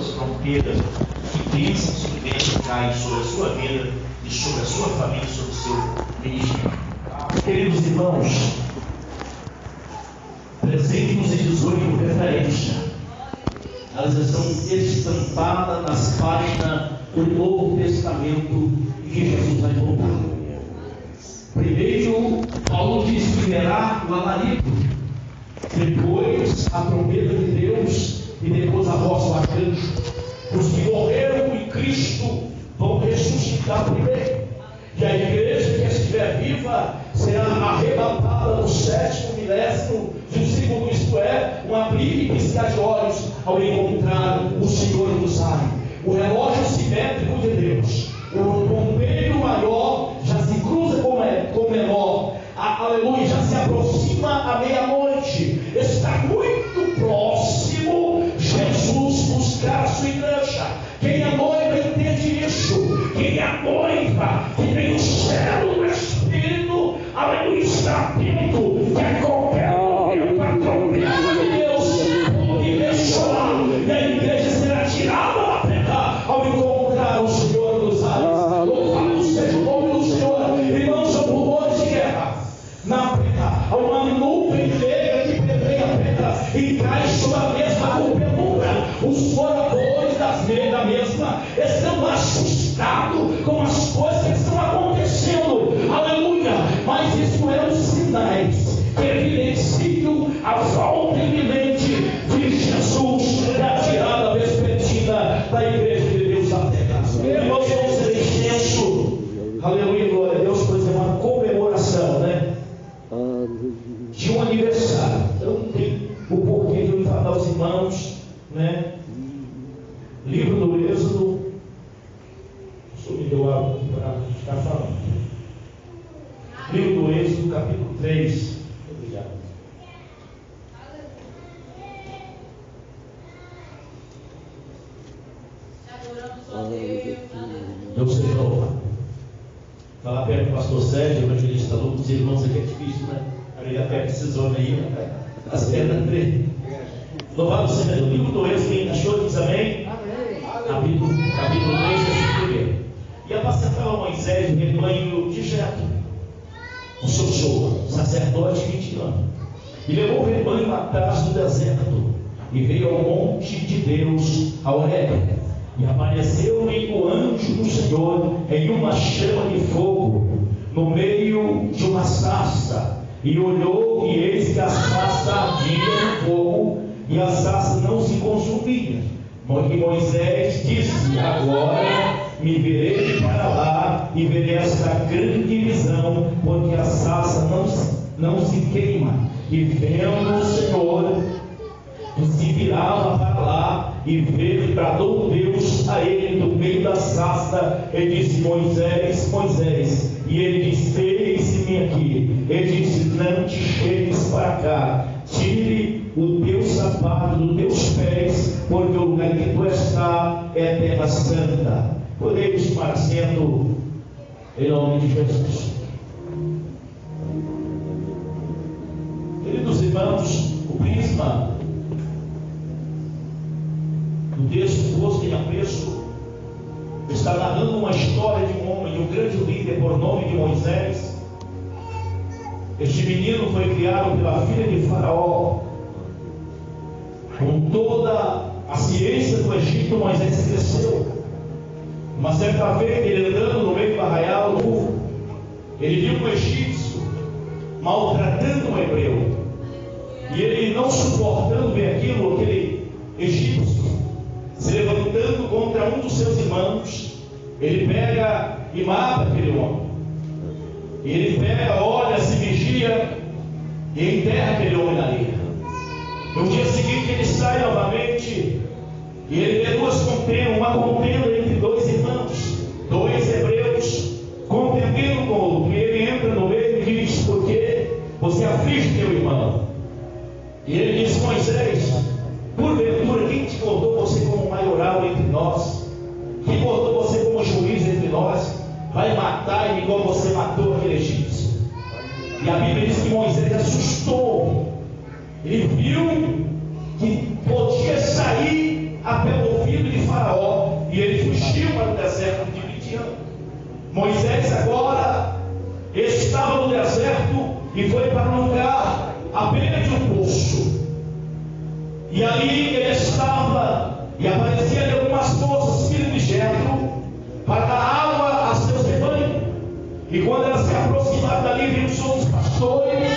as fronteiras que bênçãos caem sobre a sua vida e sobre a sua família, sobre o seu ministério. Queridos irmãos, presente-nos em 18 referência. Elas estão estampadas nas páginas do Novo Testamento que Jesus vai voltar. Primeiro, Paulo diz que verá o alarido, depois a trombeta de Deus e depois a voz do arcanjo. Os que morreram em Cristo vão ressuscitar primeiro, e a igreja que estiver viva será arrebatada no 7º milésimo de um segundo, isto é, um abrir e piscar de olhos ao encontrar o Senhor dos ares. O relógio simétrico de Deus, o bombeiro maior já se cruza com o menor, aleluia, já se aproxima à meia-noite, está muito próximo Jesus buscar a sua igreja. Quem é noiva entende isso, quem é noiva, que tem o céu do Espírito, aleluia, está atento, que a qualquer momento a trombeta de Deus pode ressoar, e a igreja será tirada da terra ao encontrar o Senhor dos ares. Louvado seja o nome do Senhor. Irmãos, são rumores de guerra. Na terra há uma nuvem negra que permeia a terra e cai sobre a mesma com penumbra. Os moradores da mesma estão assustados com as coisas que estão acontecendo. Aleluia! Mas isso é um sinais que evidenciam a volta iminente de Jesus e a tirada vespertina da igreja de Deus da terra. Irmãos, vamos ser extenso. Aleluia, glória a Deus, pois é uma comemoração, né? De um aniversário. Eu não tenho o porquê de eu falar aos irmãos, né? Livro do Êxodo. O Senhor me deu algo para estar falando. Livro do Êxodo, capítulo 3. Obrigado. Deus seja louvado. Falar perto do pastor Sérgio, evangelista Lucas, os irmãos aqui é difícil, né? Arrigar perto desses homens aí, né? As pernas três. Louvado seja Deus. O livro do Êxodo, quem achou, diz amém? Capítulo 3, versículo 1. E apacentava Moisés o rebanho de Jetro, o seu sogro, sacerdote de 20 anos. E levou o rebanho atrás do deserto, e veio ao monte de Deus, a Horebe. E apareceu-lhe o anjo do Senhor em uma chama de fogo, no meio de uma sarça. E olhou, e eis que a sarça ardia no fogo, e a sarça não se consumia. E Moisés disse: agora me verei para lá, e verei esta grande visão, porque a sarça não se queima. E vendo o Senhor, se virava para lá, e bradou Deus a ele do meio da sarça, e disse: Moisés, Moisés. E ele disse: eis-me aqui. Ele disse: não te chegues para cá, tire o teu sapato dos teus pés, porque o lugar que tu está é terra santa. Podemos tomar assento em nome de Jesus. Queridos irmãos, o prisma do texto posto em apreço está narrando uma história de um homem, um grande líder por nome de Moisés. Este menino foi criado pela filha de Faraó. Com toda a ciência do Egito, Moisés cresceu. Uma certa vez, ele andando no meio do arraial, ele viu um egípcio maltratando um hebreu. E ele, não suportando ver aquilo, aquele egípcio se levantando contra um dos seus irmãos, ele pega e mata aquele homem. E ele pega, olha, se vigia e enterra aquele homem na areia. No dia seguinte ele sai novamente e ele vê duas contendas, uma contenda entre dois irmãos, dois hebreus, contendendo com o outro. E ele entra no meio e diz: por que você aflige teu irmão? E ele diz: Moisés, porventura quem te botou você como maioral entre nós? Quem botou você como juiz entre nós? Vai matar igual você matou aquele egípcio. E a Bíblia diz que Moisés assustou. Ele viu que podia sair a pé ouvido de Moisés agora estava no deserto e foi para um lugar à beira de um poço. E ali ele estava, e aparecia ali algumas moças, filhas de Jetro, para dar água a seus rebanhos. E quando elas se aproximaram dali, viram os outros pastores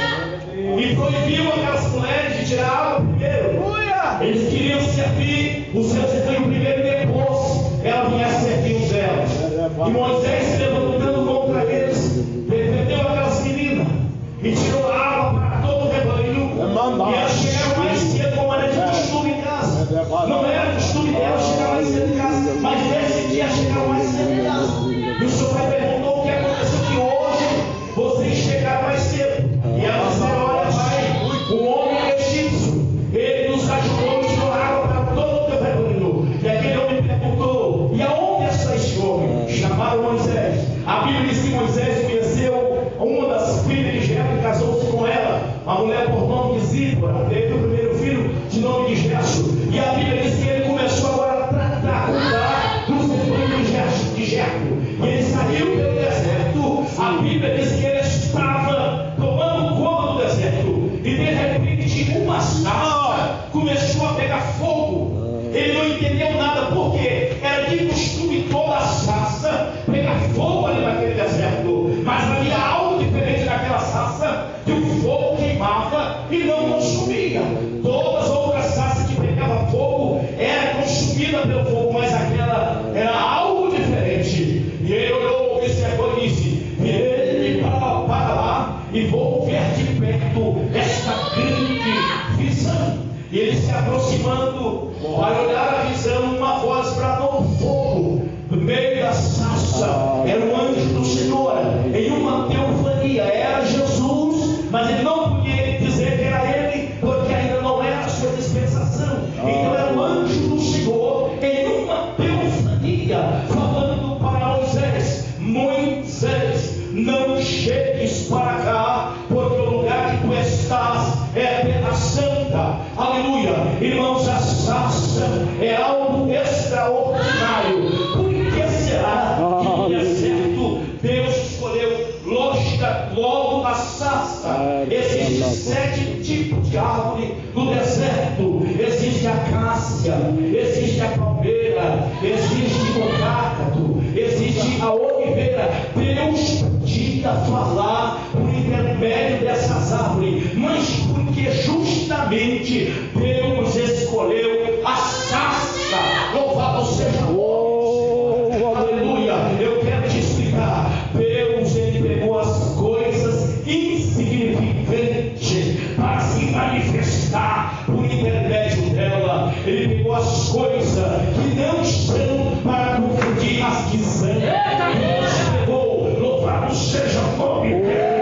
e proibiam aquelas mulheres de tirar água primeiro. Eles queriam servir os seus rebanhos primeiro e depois ela vinha servir os delas. E Moisés, se levantando contra eles, defendeu aquelas meninas e tirou água para todo o rebanho. E elas chegaram mais cedo, como era de costume em casa. Não era costume delas chegar mais cedo em casa, mas nesse dia chegaram mais cedo em casa. E o seu pai perguntou o que aconteceu, que hoje vocês chegaram mais cedo. E ela disse: olha, pai, o homem egípcio, ele nos ajudou e tirou água para todo o teu rebanho. E aquele homem perguntou: e aonde está este homem? Chamaram Moisés. A Bíblia diz que Moisés conheceu uma das filhas de Jetro e casou-se com ela, uma mulher por nome de Zípora. Teve o primeiro filho de nome de Gerson. E a Bíblia diz que ele começou agora a cuidar dos rebanhos de Jetro. E ele saiu pelo deserto. A Bíblia diz que ele estava tomando conta do deserto. E de repente uma sarça começou a pegar fogo. Ele não entendeu nada, porque era de costume toda a sarça pegar fogo ali naquele deserto. Mas havia algo diferente naquela sarça, que o fogo queimava e não consumia. Todas as outras sarças que pegavam fogo eram consumidas pelo fogo, mas aquela era algo diferente. E ele olhou, observou e disse: virei para lá e vou ver de perto esta grande visão. E ele se aproximando, para olhar a visão, uma voz bradou fogo no meio da sarça. Era o anjo do Senhor, em uma teofania. Era Jesus, mas ele não podia dizer que era ele, porque ainda não era a sua dispensação. Então era o anjo do Senhor, em uma teofania, falando para Moisés: Moisés, não chegues para cá, porque o lugar que tu estás é terra santa. Aleluia. Irmãos, a sarça é algo extraordinário. Por que será que no deserto Deus escolheu logo a sarça? Existem 7 tipos de árvore no deserto. Existe a acácia, existe a palmeira, existe o cácado, existe a oliveira. Deus podia falar por intermédio dessas árvores, mas porque justamente Deus escolheu a sarça. Louvado seja o Senhor. Aleluia. Eu quero te explicar. Deus, ele pegou as coisas insignificantes para se manifestar por intermédio dela. Ele pegou as coisas que não são para confundir as que são. Deus pegou. Louvado seja o nome dele.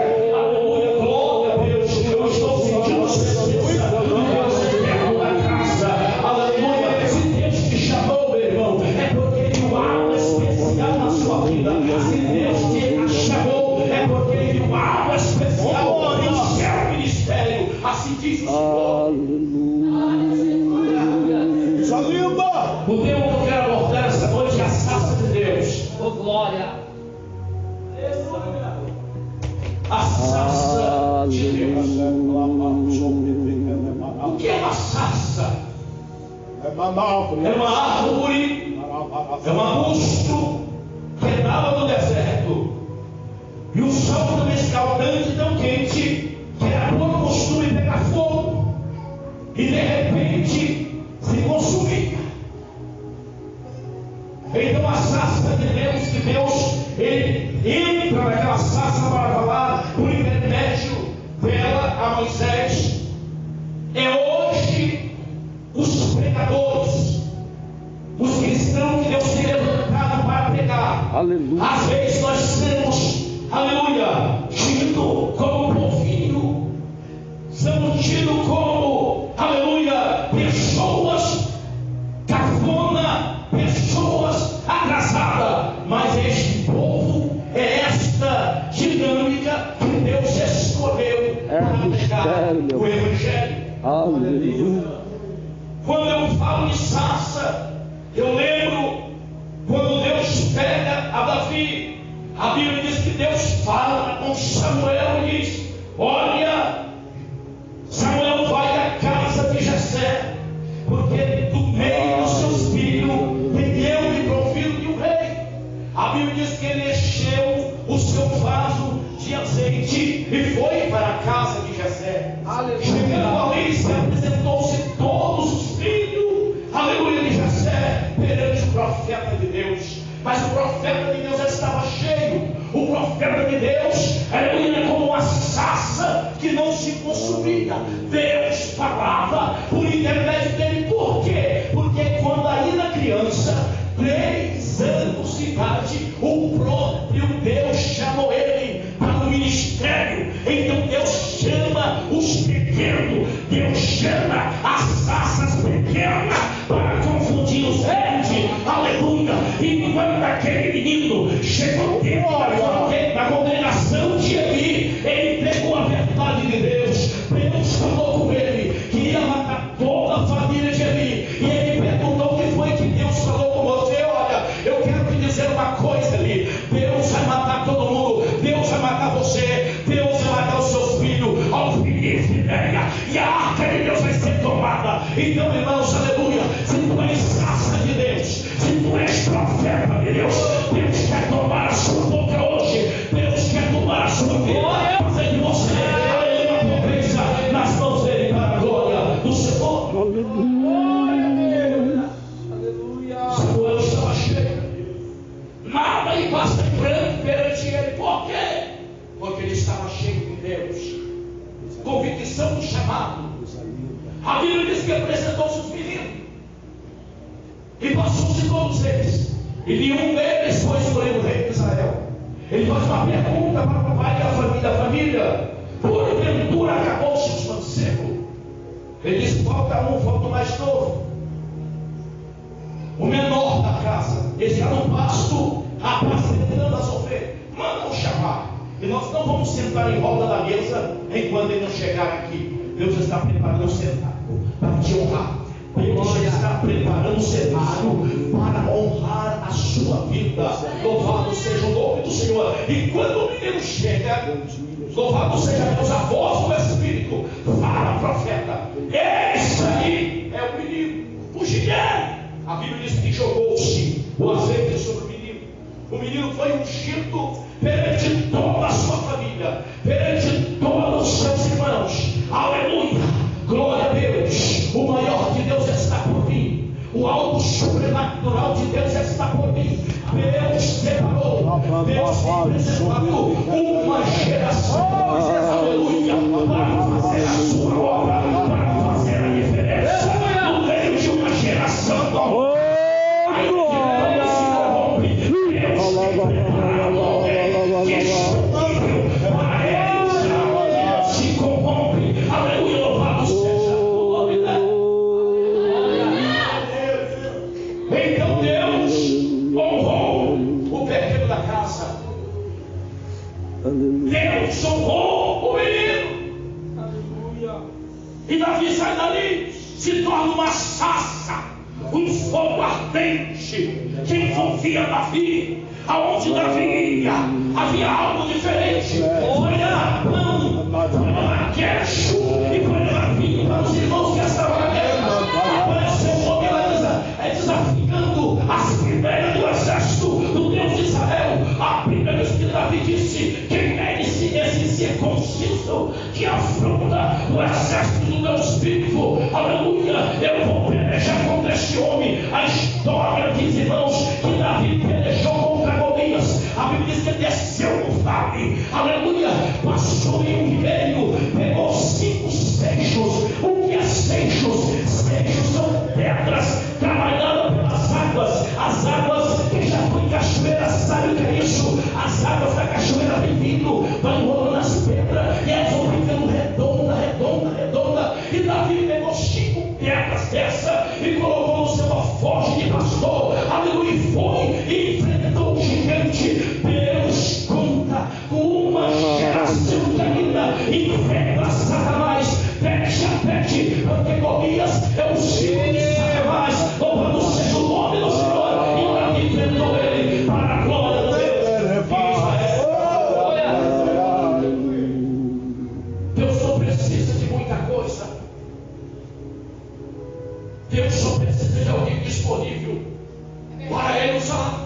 Se Deus te chamou, é porque ele viu algo especial no seu ministério. Assim diz o Senhor. Aleluia. O tema que eu quero abordar esta noite é a sarça de Deus. Oh, glória. A sarça de Deus. O que é uma sarça? É uma árvore, é um arbusto que estava no deserto, e o sol tão escaldante, tão quente, que era por costume pegar fogo, e de repente se consumia. Então a sarça de Deus, que Deus ele entra naquela sarça para falar por intermédio dela a Moisés, é hoje os pregadores, os cristãos que Deus tem levantado para pregar. Aleluia. Às vezes nós somos, aleluia, tido como povinho, somos tidos como, aleluia, pessoas cafona, pessoas atrasadas. Mas este povo é esta dinâmica que Deus escolheu para pregar o Evangelho. Aleluia. Quando eu falo de sarça, eu lembro quando Deus pega a Davi. A Juntos de todos eles. E nenhum deles foi escolhido rei de Israel. Ele faz uma pergunta para o pai da família: porventura acabou-se os mancebos? Ele diz: falta um, falta o mais novo, o menor da casa. Ele está no pasto, apacentando as ovelhas. Manda-o chamar. E nós não vamos sentar em volta da mesa enquanto ele não chegar aqui. Deus está preparando o cenário para te honrar. Deus está preparando o cenário para honrar a sua vida. Louvado seja o nome do Senhor. E quando o menino chega, louvado seja Deus, a voz do Espírito fala, profeta: esse aí é o menino, o gigante. A Bíblia diz que jogou-se o azeite sobre o menino. O menino foi ungido perante toda a sua família, perante todos os seus irmãos. Aleluia, glória a Deus. O maior de Deus está por vir. O algo sobrenatural de Deus está por vir. Deus separou, Deus tem preservado uma geração, aleluia, para fazer a sua obra, para fazer a diferença no meio de uma geração. Deus honrou o menino. Aleluia. E Davi sai dali, se torna uma sarça, um fogo ardente que envolvia Davi. Aonde Davi ia, havia algo diferente. Olha, não, queixo, e quando Davi, para os irmãos que estavam na guerra, apareceu um homem lá desafiando as primeiras do exército do Deus de Israel. A Bíblia diz que Davi disse: quem é esse circunciso que afronta o exército do Deus vivo? Aleluia, eu vou pelejar contra este homem. A história diz, irmãos, que Davi pelejou contra Golias. A Bíblia diz que ele desceu no vale, aleluia, passou em um ribeiro, pegou 5 seixos. O que é seixos? Seixos são pedras trabalhadas pelas águas. As águas que já foi cachoeira, sabe o que é isso? As águas da cachoeira vem vindo, vai enrolando as pedras, e elas vão ficando redonda. E Davi pegou 5 pedras dessa e colocou no seu alforje de pastor, aleluia, e foi e enfrentou o gigante. Deus conta com uma geração caída e enfrenta Satanás pete a pete, porque Golias é o filho de Satanás. Louvado seja o nome do Senhor. E Davi enfrentou ele para a glória de Deus. Deus não precisa de muita coisa. Deus só precisa de alguém disponível para ele usar.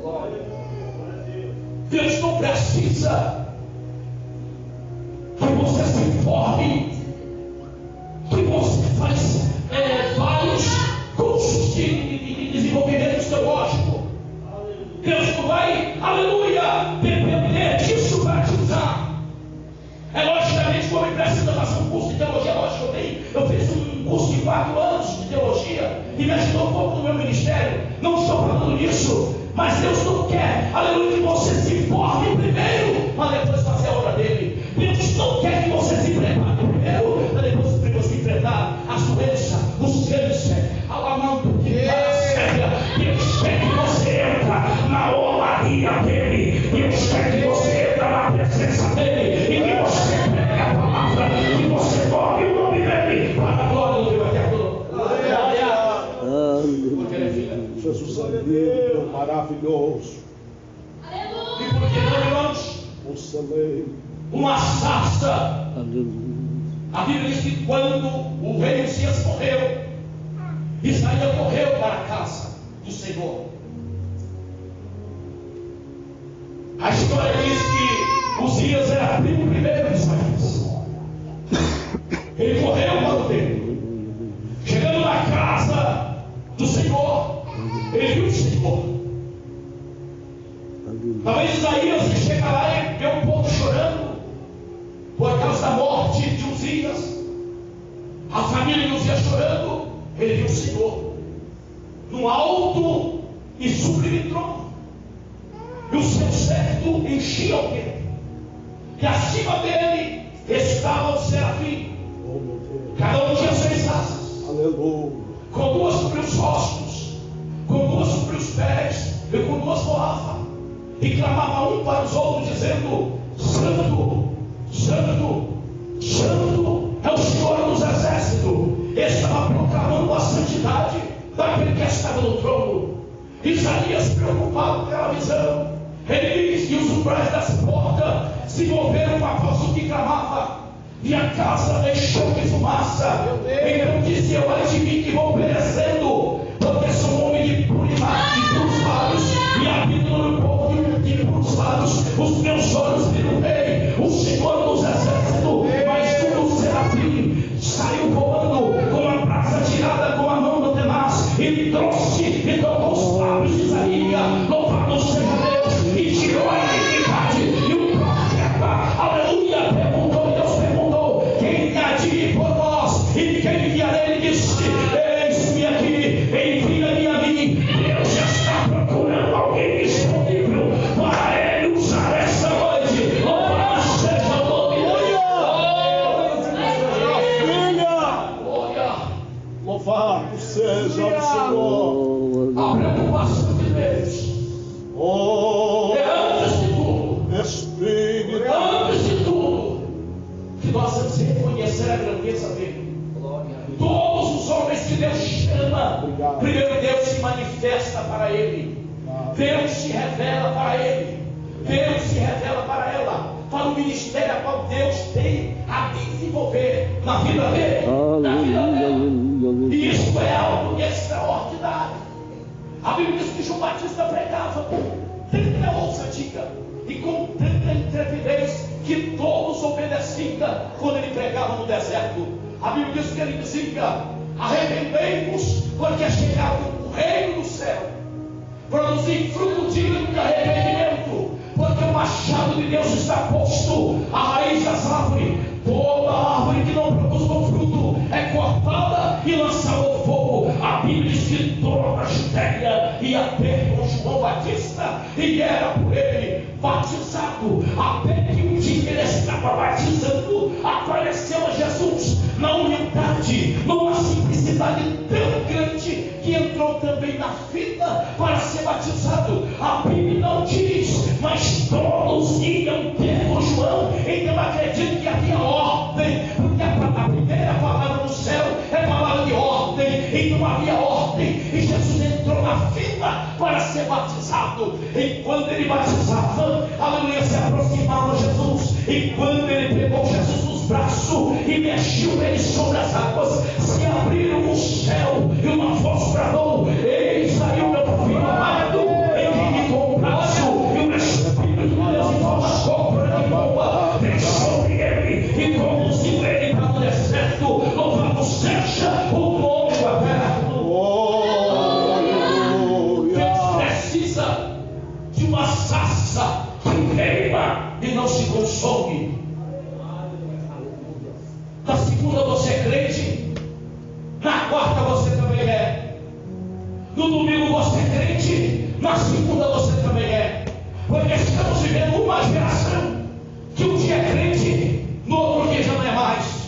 Deus não precisa que você se informe, que você faz vários cursos de desenvolvimento teológico. Deus não vai, aleluia, depender disso para te usar. É logicamente que o homem precisa fazer um curso de teologia. Lógico, eu fiz um curso de 4 anos de teologia e me ajudou um pouco no meu ministério. Não estou falando disso, mas Deus não quer, aleluia, que você se informe primeiro para depois fazer a obra dele. Deus não quer que você se prepare primeiro para depois se enfrentar as doenças, os câncer, a mão que para séria. Deus quer que você entra na olaria dele. Deus quer que você entra na presença dele e que você prega a palavra, que você toque o nome dele para a glória do Deus. Jesus é lindo, maravilhoso. E por que não, irmãos? Uma sarça. A Bíblia diz que quando o rei Uzias morreu, Isaías correu para a casa do Senhor. A história diz que Uzias era primo primeiro de Isaías. Ele correu para o templo. Chegando na casa do Senhor, ele viu o Senhor. Talvez Isaías chega lá e vê um povo chorando por causa da morte de Uzias. A família de Uzias chorando. Ele viu o Senhor no alto tinha o templo. E acima dele estava o serafim. Cada um tinha 6 asas. Aleluia. Com 2 sobre os rostos, com 2 sobre os pés e com 2 voava. E clamava um para os outros, dizendo: Santo, Santo, Santo é o Senhor dos exércitos. Estava proclamando a santidade daquele que estava no trono. Isaías, preocupado pela visão, ele diz que os umbrais das portas se moveram após o que clamava, e a casa deixou de fumaça. Então disse eu: ai de mim que vou perecendo, porque sou um homem de puros lábios, e habito no povo de puros lábios. Os meus olhos viram o Rei, o Senhor dos exércitos. Mas um serafim saiu voando com a brasa tirada com a mão do tenaz, e trouxe e tocou os lábios de Isaías. Louvado seja Deus, e tirou a iniquidade. E o profeta, aleluia, perguntou: quem há de ir por nós? E quem enviarei? Ele disse: eis-me aqui, envia-me a mim. Deus já está procurando alguém disponível para ele usar essa noite. Louvado seja o nome de Deus. Louvado seja o Senhor. A preocupação de Deus é antes de tudo, Espírito. antes de tudo, que nós temos que reconhecer a grandeza dele. Todos os homens que Deus chama, primeiro Deus se manifesta para ele, Deus se revela para ele, Deus se revela para ela, para o ministério a qual Deus tem a desenvolver na vida dele, na vida dela. E isso é algo extraordinário. A Bíblia diz que João Batista pregava com tanta ousadia e com tanta intrepidez que todos obedeciam quando ele pregava no deserto. A Bíblia diz que ele dizia: arrependei-vos, porque é chegado o reino do céu. Produzir fruto digno de arrependimento, porque o machado de Deus está posto à raiz das árvores. Toda árvore que não produz bom fruto é cortada e lançada ao fogo. A Bíblia diz que toda a Judéia ia ter com João Batista, e era por ele batizado, até que um dia ele estava batizando, apareceu a Jesus na humildade, numa simplicidade tão grande, que entrou também na fila para ser batizado. A Bíblia não diz, mas todos iam ter com João. Então acredito que havia ordem, porque a primeira palavra do céu é palavra de ordem. Então havia ordem, e Jesus entrou na fila para ser batizado. E quando ele batizava, aleluia, se aproximava Jesus, e quando ele pegou Jesus nos braços e mexeu ele sobre as águas, se abriram o céu, e uma voz bradou: eis aí o meu filho amado, em quem me comprazo. E o Espírito de Deus, em forma cobra de bomba, vem sobre ele e conduziu ele para o deserto. Louvado seja o nome do Eterno. Deus precisa de uma sarça que queima e não se consome. Na segunda você é crente, na quarta você também é, no domingo você é crente, na segunda você também é. Porque estamos vivendo uma geração que um dia é crente, no outro dia já não é mais.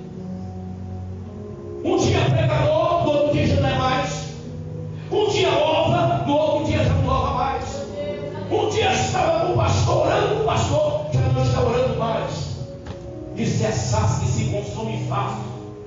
Um dia é pregador, no outro dia já não é mais. Um dia louva, no outro dia já não louva mais. Um dia estava com o pastor orando, o pastor já não está orando mais. Isso é sarça que se consome fácil.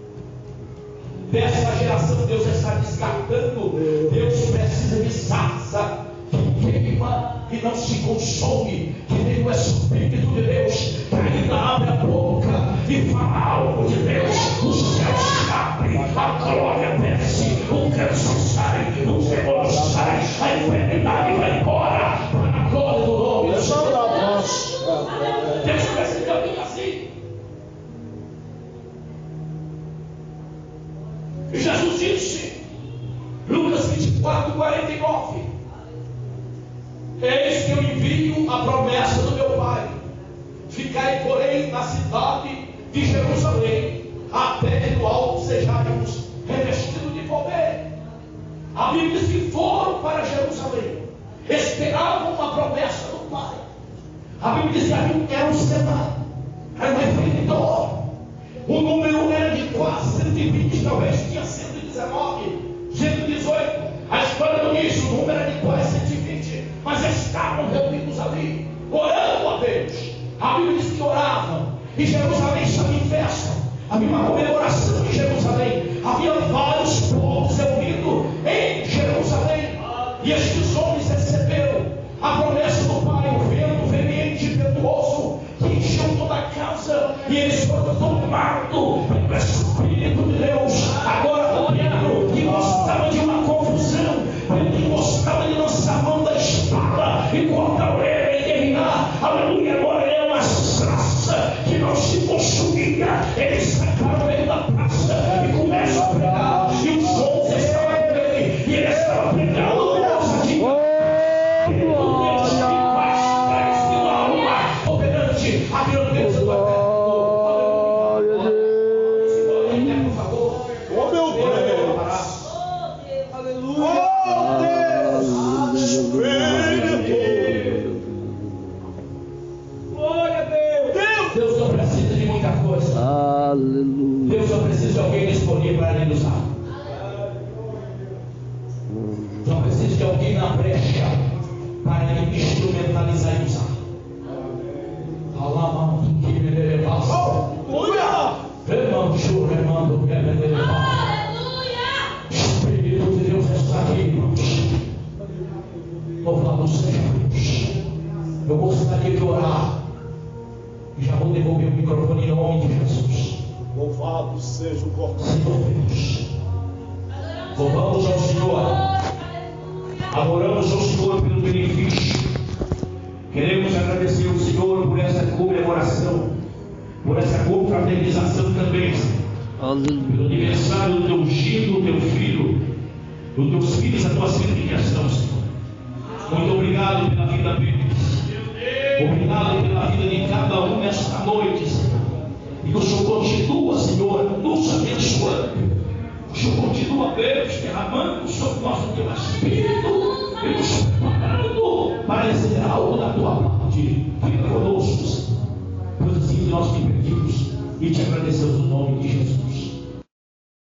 Dessa geração Deus está descartando. Deus precisa de sarça que queima e não se consome, que nem o Espírito de Deus que ainda abre a boca e fala algo de Deus. Os céus se abrem, a glória desce, o câncer sai, o demônio sai, a enfermidade vai embora para a glória do nome do Senhor. Deus precisa caminhar assim. Jesus disse, Lucas 24:49: eis que eu envio a promessa do meu Pai, ficai porém na cidade de Jerusalém, até que do alto sejamos revestidos de poder. A Bíblia diz que foram para Jerusalém, esperavam uma promessa do Pai. A Bíblia Bíblia diz que era um Senado, era um referendor. O número era de quase 120, talvez tinha 119, 118. A história não diz, o número era de quase 120, mas estavam reunidos ali, orando a Deus. A Bíblia diz que oravam, e Jerusalém estava em festa. Havia uma comemoração em Jerusalém. Havia vários povos reunidos em Jerusalém. E estes homens receberam a promessa do Pai, o vento veemente e impetuoso que encheu toda a casa, e eles foram tomados pelo Espírito de Deus. Agora, Pedro, que gostava de uma confusão, Pedro que gostava de lançar a mão da espada e cortar a orelha e terminar, aleluia, agora é uma sarça que não se consumia. Eles sacaram no meio da praça e começam a pregar, e os outros estavam com ele, e ele estava pregando. A grandeza do Eterno. Por favor. Oh, meu Deus. Aleluia. Oh, Deus. Glória a Deus. Deus não precisa de muita coisa. Aleluia. Deus só precisa de alguém disponível para ele usar. Só precisa de alguém na brecha para ele instrumentalizar e usar. Espírito de Deus está aqui, irmãos. Louvado seja Deus. Eu gostaria de orar. E já vou devolver o microfone em nome de Jesus. Louvado seja o Cordeiro. Senhor Deus, louvamos ao Senhor. Adoramos ao Senhor pelo benefício. Queremos agradecer ao Senhor por essa comemoração, por essa confraternização também, pelo aniversário do teu ungido, do teu filho, dos teus filhos, a tua santificação, Senhor. Muito obrigado pela vida deles. Obrigado pela vida de cada um nesta noite, Senhor. E que o Senhor continua, Senhor, nos abençoando. O Senhor continua, Deus, derramando sobre nós o teu Espírito e nos preparando para receber algo da tua parte. Fica conosco, Senhor. Pois assim nós te pedimos e te agradecemos no nome de Jesus.